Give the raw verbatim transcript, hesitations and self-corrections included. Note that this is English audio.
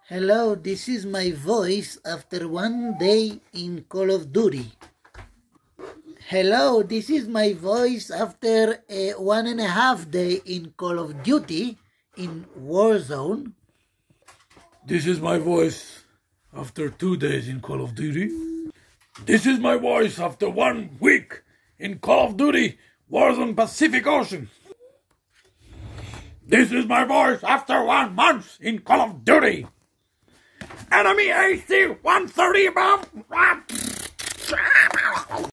Hello, this is my voice after one day in Call of Duty. Hello, this is my voice after a one and a half day in Call of Duty in Warzone. This is my voice after two days in Call of Duty. This is my voice after one week in Call of Duty Warzon Pacific Ocean. This is my voice after one month in Call of Duty. Enemy A C one thirty above.